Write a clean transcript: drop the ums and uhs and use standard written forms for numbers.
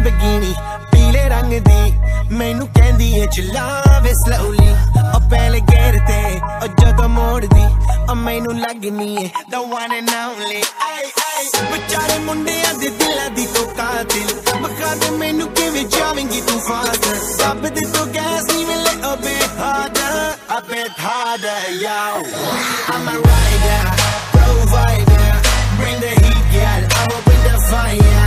Lamborghini पीले रंग दी मैनू कहंदी है चलावे slowly ओ पहले गेर ते ओ जदों मोड़ दी ओ मैनू लगनी है the one and only बेचारे मुंडियां दे दिलां दी तो कातिल बखा दे मैनू किवें जावेंगी तू फास्ट सब दे तो गैस नी मिले a bit harder yo I'm a rider provider bring the heat girl I will bring the fire